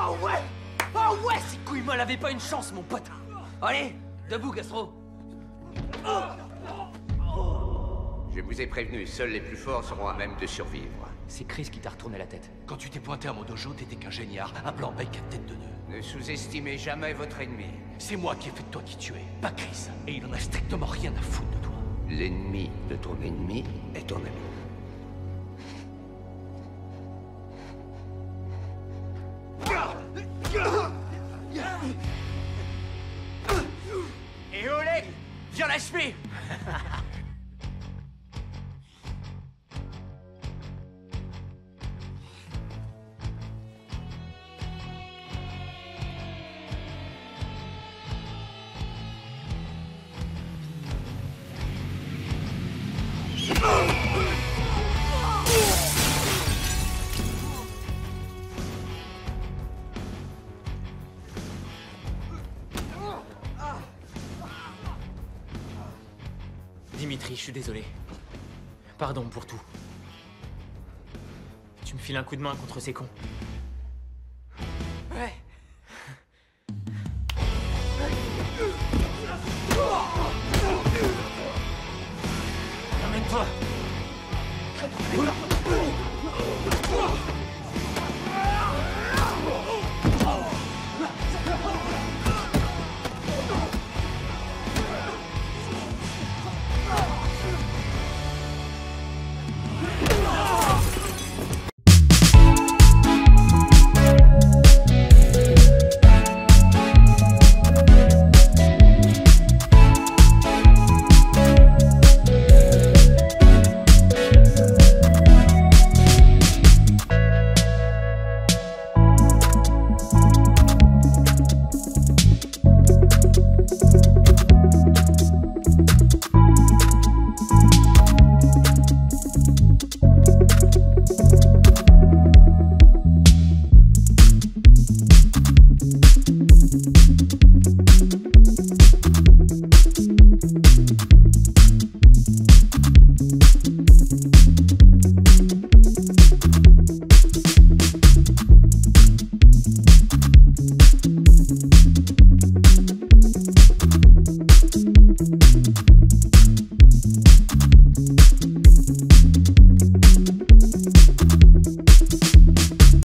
Oh ouais! Oh ouais, ces couilles molles avaient pas une chance, mon pote! Allez, debout, Gastro! Je vous ai prévenu, seuls les plus forts seront à même de survivre. C'est Chris qui t'a retourné la tête. Quand tu t'es pointé à mon dojo, t'étais qu'un géniard, un blanc-bec à tête de nœud. Ne sous-estimez jamais votre ennemi. C'est moi qui ai fait de toi qui tu es, pas Chris. Et il en a strictement rien à foutre de toi. L'ennemi de ton ennemi est ton ami. Et Oleg, viens l'achever! Dimitri, je suis désolé. Pardon pour tout. Tu me files un coup de main contre ces cons. Ouais. Ramène-toi.